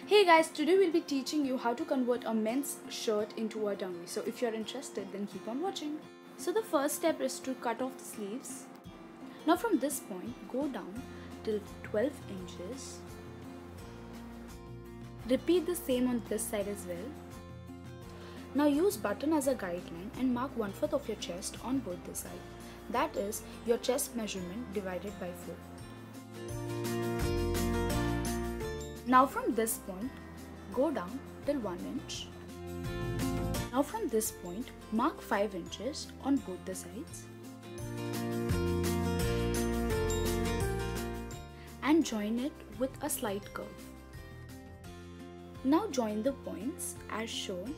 Hey guys, today we'll be teaching you how to convert a men's shirt into a dungaree. So if you're interested, then keep on watching. So the first step is to cut off the sleeves. Now from this point, go down till 12 inches. Repeat the same on this side as well. Now use button as a guideline and mark 1/4 of your chest on both the sides. That is your chest measurement divided by 4. Now from this point, go down till 1 inch. Now from this point, mark 5 inches on both the sides. And join it with a slight curve. Now join the points as shown.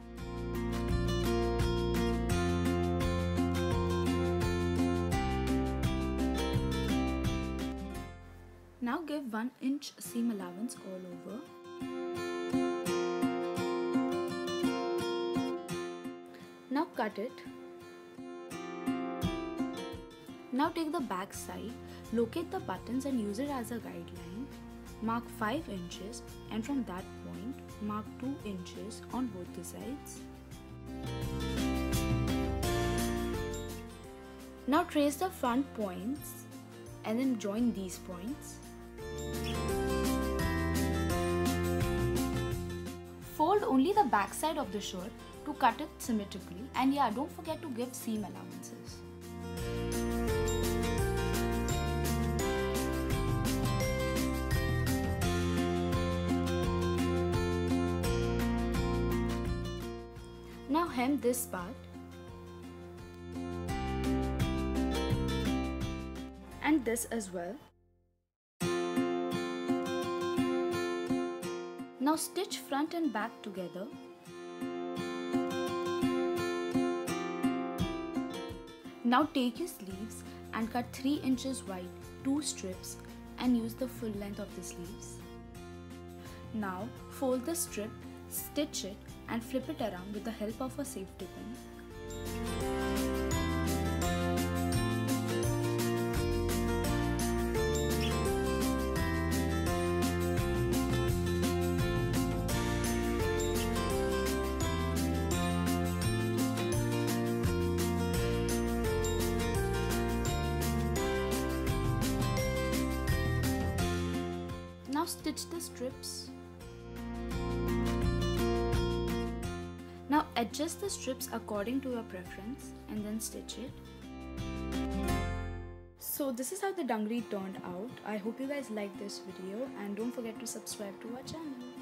Now give 1 inch seam allowance all over. Now cut it. Now take the back side, locate the buttons and use it as a guideline. Mark 5 inches and from that point, mark 2 inches on both the sides. Now trace the front points and then join these points. Fold only the back side of the shirt to cut it symmetrically, and yeah, don't forget to give seam allowances. Now hem this part and this as well. Now stitch front and back together. Now take your sleeves and cut 3 inches wide, 2 strips, and use the full length of the sleeves. Now fold the strip, stitch it and flip it around with the help of a safety pin. Now stitch the strips. Now adjust the strips according to your preference and then stitch it. So this is how the dungaree turned out. I hope you guys liked this video and don't forget to subscribe to our channel.